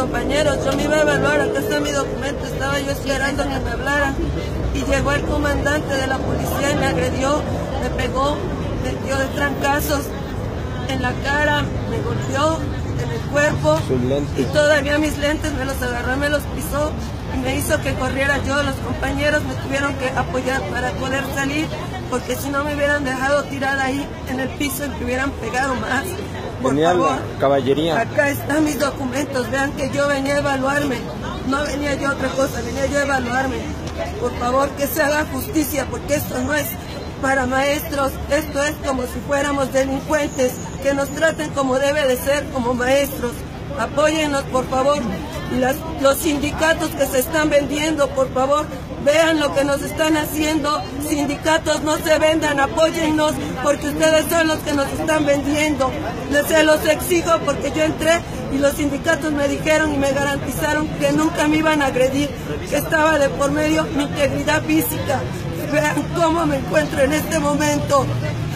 compañeros, yo me iba a evaluar, acá está mi documento, estaba yo esperando que me hablaran y llegó el comandante de la policía y me agredió, me pegó, me dio de trancazos en la cara, me golpeó en el cuerpo y todavía mis lentes me los agarró, me los pisó y me hizo que corriera yo. Los compañeros me tuvieron que apoyar para poder salir, porque si no me hubieran dejado tirada ahí en el piso y me hubieran pegado más. Por favor, caballería. Acá están mis documentos, vean que yo venía a evaluarme, no venía yo a otra cosa, venía yo a evaluarme. Por favor, que se haga justicia, porque esto no es para maestros, esto es como si fuéramos delincuentes, que nos traten como debe de ser, como maestros. Apóyennos, por favor. Y los sindicatos que se están vendiendo, por favor, vean lo que nos están haciendo. Sindicatos, no se vendan, apóyennos, porque ustedes son los que nos están vendiendo. Se los exijo porque yo entré y los sindicatos me dijeron y me garantizaron que nunca me iban a agredir, que estaba de por medio mi integridad física. Vean cómo me encuentro en este momento.